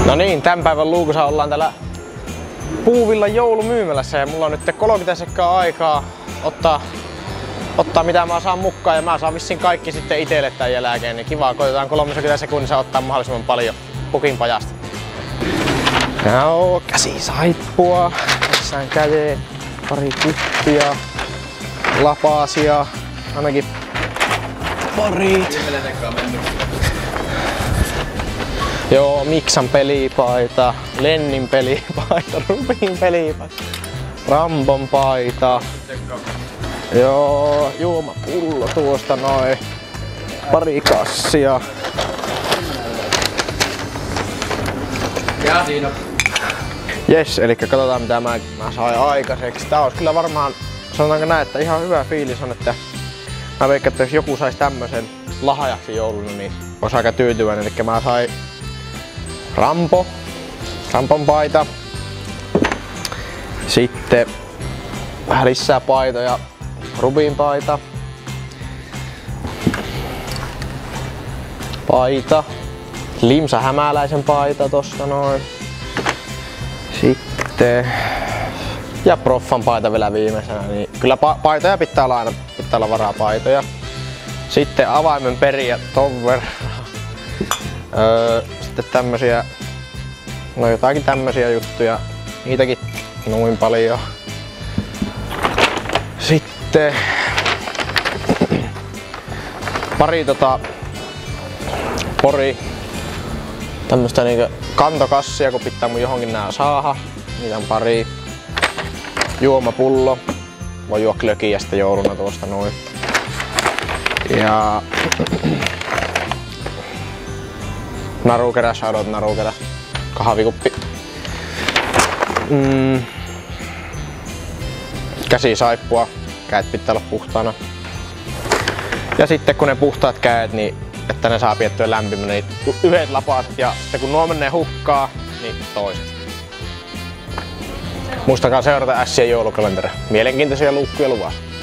No niin, tämän päivän luukussa ollaan täällä Puuvillan joulumyymälässä ja mulla on nyt 30 sekkaa aikaa ottaa mitä mä saan mukaan ja mä saan vissiin kaikki sitten itelle tän jälkeen, niin kivaa, koitetaan 30 sekunnissa ottaa mahdollisimman paljon pukin pajasta. Joo, käsisaippua, missään käteen, pari kuppia, lapasia, ainakin parit. Joo, Miksan pelipaita, Lennin pelipaita, Rubin pelipaita, Rambon paita. Joo, juomapullo tuosta noin. Pari kassia. Ja siinä. Jes, eli katsotaan mitä mä sain aikaiseksi. Tää olisi kyllä varmaan, sanotaanko näin, että ihan hyvä fiilis on, että mä veikkaan, että jos joku saisi tämmösen lahjaksi jouluna, niin olisi aika tyytyväinen. Eli mä sain Rampon paita. Sitten vähän lisää paitoja. Rubin paita. Limsa Hämäläisen paita tosta noin. Sitten ja Proffan paita vielä viimeisenä. Niin kyllä paitoja pitää olla aina, pitää olla varaa paitoja. Sitten avaimen periä ton verran. Sitten tämmösiä, no jotakin tämmösiä juttuja. Niitäkin noin paljon. Sitten pari tämmöstä niinku kantokassia, kun pitää mun johonkin nää saada. Niitä on pari. Juomapullo. Voi juo klökiä sitten jouluna tuosta noin. Ja narukerä, shoutout narukerä. Kahvikuppi. Käsisaippua. Käet pitää olla puhtaana. Ja sitten kun ne puhtaat käet, niin että ne saa piettyä lämpimänä, niin yhdet lapat ja sitten kun nuo menee hukkaa, niin toiset. Muistakaa seurata Ässien joulukalenteria. Mielenkiintoisia luukkuja luvassa.